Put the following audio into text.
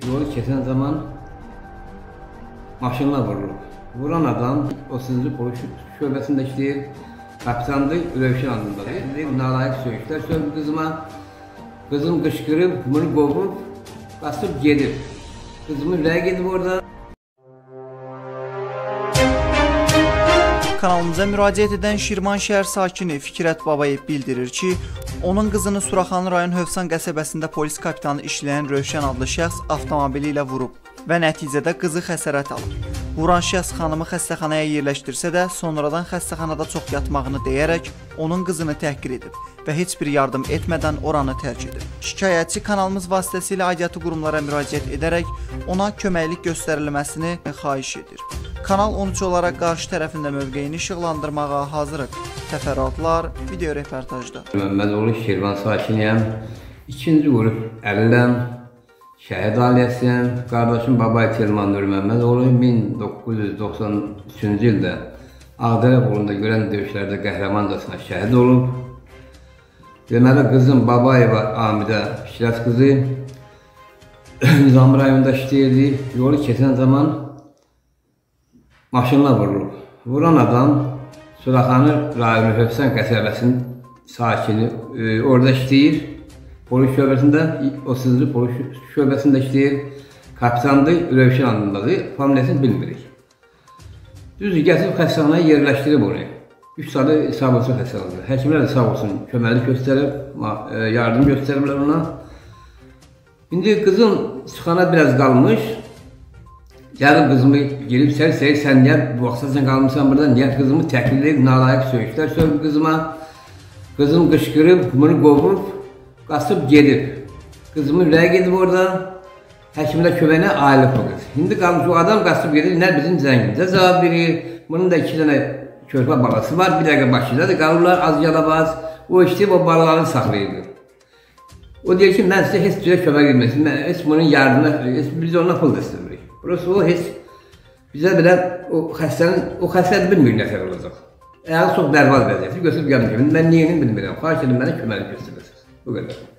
yolu kesen zaman maşınla vurulub. Vuran adam 30-cu polis şöbəsində işləyir, kapitandır, Rövşən adındadır. Nalayıq söyüşlər söylüb qızıma. Kızım qışqırıb, bunu qovub, basıb gedib. Kızımın ürəyi gedib orada. Kanalımıza müraciət edən Şirvan şəhər sakini Fikrət Babayev bildirir ki, onun qızını Suraxanı rayon Hövsan qəsəbəsində polis kapitanı işləyən Rövşən adlı şəxs avtomobili ilə vurub və nəticədə qızı xəsarət alıb. Vuran şəxs xanımı xəstəxanaya yerləşdirsə də, sonradan xəstəxanada çox yatmağını deyərək onun qızını təhqir edib və heç bir yardım etmədən oranı tərk edib. Şikayətçi kanalımız vasitəsilə aidiyyatı qurumlara müraciət edərək ona köməklik göstərilməsini xahiş edir. Kanal 13 olaraq qarşı tərəfində mövqeyini işıqlandırmağa hazırıq. Təfərrüatlar video reportajda. Məmmədoğlu Şirvan sakiniyəm. İkinci qrup əliləm. Şəhid ailəsiyəm. Qardaşım Babayev Telman Nur Məmmədoğlu 1993-cü ildə Ağdərə uğrunda görən döyüşlərdə qəhrəmancasına şəhid olub. Deməli, qızım Babayeva Amidə Fikrət qızı Nizami rayonunda işləyirdi. Yolu keçən zaman maşınla vurulub. Vuran adam Suraxanı rayonu Hövsan qəsəbəsinin sakini, orada işləyir. Polis şöbəsində, 30-cu polis şöbəsində işləyir. Kapitandır, Rövşən adındadır. Familiyasını bilmirik. Düzdür, gətirib xəstəxanaya yerləşdirib onu. 3 saatı sağ olsun xəstəxanada. Həkimlər də sağ olsun, köməklik göstərib, yardım göstəriblər ona. İndi qızım çıxana biraz qalmış. Gəlib qızımı gelib sər-sər, sən niyə bu vaxtda sən qalmışsan burada, niyə qızımı təhqir edib, nalayıq söyüşlər söylüb qızıma. Qızım qışqırıb, bunu qovub, qaçıb gedib. Qızımın ürəyi gedib orada, həkimlər köməyinə ailib o qız. İndi qalmış o adam qaçıb gedib, nə bizim zəngimizə cavab verir. Bunun da 2 dənə körpə balası var, bir dəqiqə Bakıdadır, qalırlar az yalabaz. O işləyib o balaları saxlayırdı. O deyir ki, mən sizə heç bir kömək edilməsin, heç bunun yardımına, biz ondan pul da istəmirik. Burası o heç bizə belə o xəstəlik bilmir nə səbəb olacaq. Əgər çox bərbad vəziyyəti götürüb gəlmişəm. Mən niyəni bilmirəm. Xahiş edin mənə köməklik göstəriləsiniz. Bu qədər.